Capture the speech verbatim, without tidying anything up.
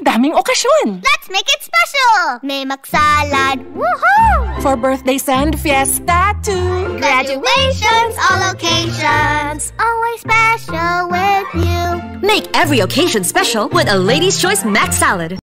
daming okasyon. Let's make it special! May magsalad, woohoo! For birthdays and fiesta too. Graduations, all occasions, always special with you. Make every occasion special with a Lady's Choice Mac Salad.